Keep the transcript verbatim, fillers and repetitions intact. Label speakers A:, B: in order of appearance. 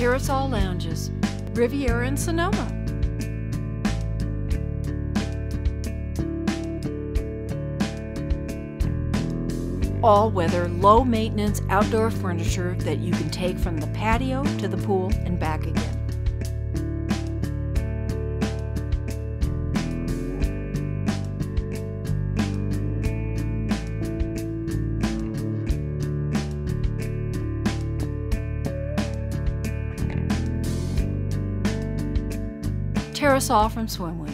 A: Terra Sol lounges, Riviera in Sonoma. All-weather, low-maintenance outdoor furniture that you can take from the patio to the pool and back again. Terra Sol from SwimWays.